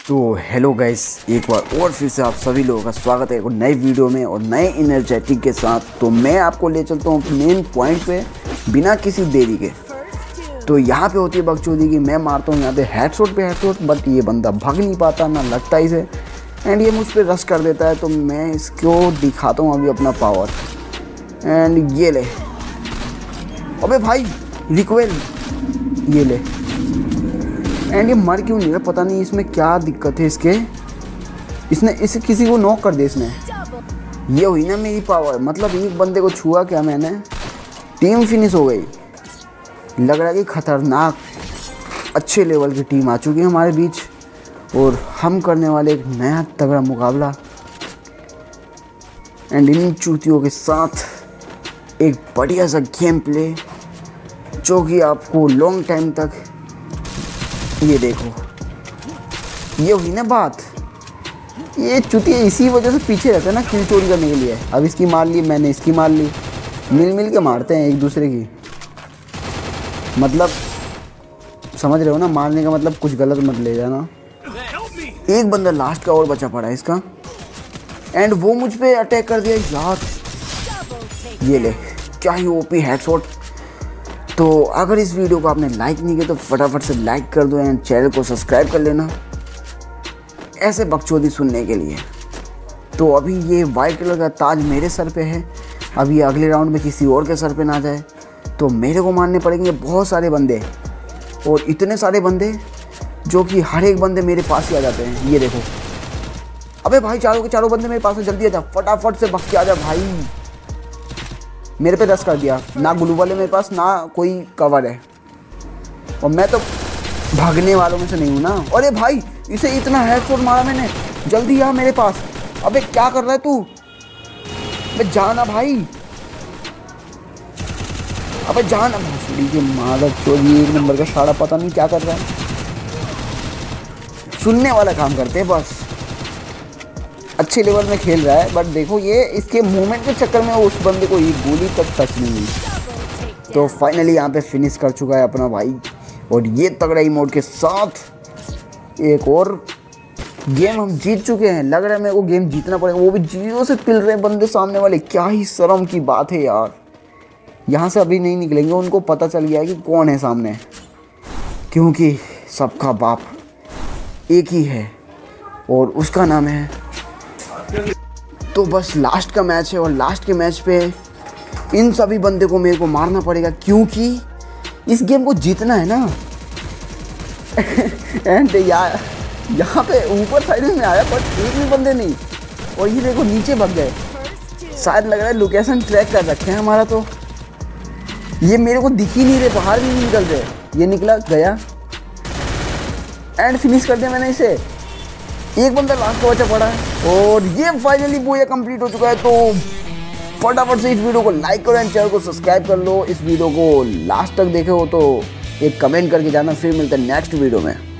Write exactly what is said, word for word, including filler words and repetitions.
तो hello guys, एक बार और फिर से आप सभी लोगों का स्वागत है एक नई वीडियो में और नए एनर्जेटिक के साथ। तो मैं आपको ले चलता हूँ मेन पॉइंट पे बिना किसी देरी के। तो यहाँ पे होती है बकचोदी की मैं मारता हूँ यहाँ पे हेडशॉट पे हेडशॉट, बट ये बंदा भाग नहीं पाता ना लगता इसे, एंड ये मुझ पर रश कर देता है। तो मैं इसको दिखाता हूँ अभी अपना पावर, एंड ये ले। अबे भाई रिक्वेल, ये ले। एंड ये मर क्यों नहीं है, पता नहीं इसमें क्या दिक्कत है इसके। इसने इसे किसी को नॉक कर दिया इसने। ये हुई ना मेरी पावर, मतलब एक बंदे को छुआ क्या मैंने, टीम फिनिश हो गई। लग रहा है कि खतरनाक अच्छे लेवल की टीम आ चुकी है हमारे बीच और हम करने वाले एक नया तगड़ा मुकाबला। एंड इन चूतियों के साथ एक बढ़िया सा गेम प्ले जो कि आपको लॉन्ग टाइम तक, ये देखो, ये हुई ना बात। ये चुतिया इसी वजह से पीछे रहता है ना किल चोरी करने के लिए। अब इसकी मार ली मैंने, इसकी मार ली, मिल मिल के मारते हैं एक दूसरे की। मतलब समझ रहे हो ना, मारने का मतलब कुछ गलत मत ले जाना। एक बंदा लास्ट का और बचा पड़ा है इसका, एंड वो मुझ पे अटैक कर दिया यार। ये ले, क्या ही ओपी हेडशॉट। तो अगर इस वीडियो को आपने लाइक नहीं किया तो फटाफट से लाइक कर दो एंड चैनल को सब्सक्राइब कर लेना ऐसे बकचोदी सुनने के लिए। तो अभी ये वाइट कलर का ताज मेरे सर पे है, अभी अगले राउंड में किसी और के सर पे ना जाए तो मेरे को मारने पड़ेंगे बहुत सारे बंदे, और इतने सारे बंदे जो कि हर एक बंदे मेरे पास ही आ जाते हैं। ये देखो, अबे भाई चारों के चारों बंदे मेरे पास है, जल्दी आ जा, फटाफट से भग के आ जा भाई। मेरे पे रश कर दिया, ना ग्लू वाले मेरे पास ना कोई कवर है, और मैं तो भागने वालों में से नहीं हूँ ना। अरे भाई इसे इतना हेडशॉट मारा मैंने, जल्दी आ मेरे पास। अबे क्या कर रहा है तू, अबे जाना भाई, अबे जाना भोसड़ी के मादर चोरी। एक नंबर का साड़ा पता नहीं क्या कर रहा है, सुनने वाला काम करते हैं बस। अच्छे लेवल में खेल रहा है, बट देखो ये इसके मूवमेंट के चक्कर में उस बंदे को एक गोली तक टच नहीं हुई। तो फाइनली यहाँ पे फिनिश कर चुका है अपना भाई, और ये तगड़ा इमोट के साथ एक और गेम हम जीत चुके हैं। लग रहा है मेरे को गेम जीतना पड़ेगा, वो भी जीरो से पिल रहे बंदे सामने वाले। क्या ही शर्म की बात है यार, यहाँ से अभी नहीं निकलेंगे, उनको पता चल गया है कि कौन है सामने, क्योंकि सबका बाप एक ही है और उसका नाम है। तो बस लास्ट का मैच है और लास्ट के मैच पे इन सभी बंदे को मेरे को मारना पड़ेगा, क्योंकि इस गेम को जीतना है ना। एंड यार यहाँ पे ऊपर साइड में आया बट एक भी बंदे नहीं, और ये देखो नीचे भाग गए। शायद लग रहा है लोकेशन ट्रैक कर रखे हैं हमारा, तो ये मेरे को दिख ही नहीं रहे, बाहर भी नहीं निकल रहे। ये निकला गया एंड फिनिश कर दिया मैंने इसे। एक बंदा लास्ट का बचा पड़ा है और ये फाइनली बोया कंप्लीट हो चुका है। तो फटाफट से इस वीडियो को लाइक करो एंड चैनल को सब्सक्राइब कर लो। इस वीडियो को लास्ट तक देखे हो तो एक कमेंट करके जाना। फिर मिलते हैं नेक्स्ट वीडियो में।